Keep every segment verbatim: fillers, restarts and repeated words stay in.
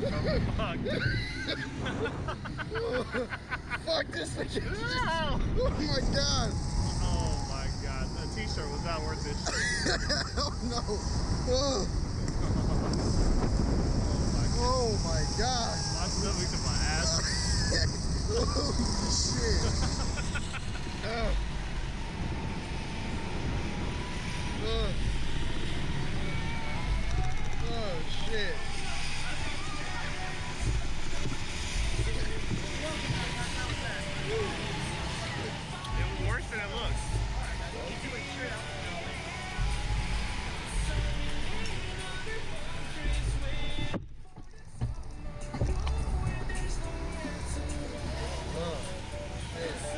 Fuck. Fuck this thing. No. Oh my god. Oh my god. The t-shirt was not worth this shit. Oh no. Oh. Oh Oh my god. my god. My stomach to my ass. Holy shit. Oh. Oh. Oh shit. It was worse than it looks.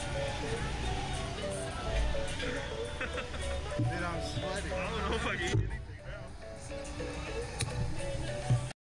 Dude, I'm sweating. I don't know if I can eat it.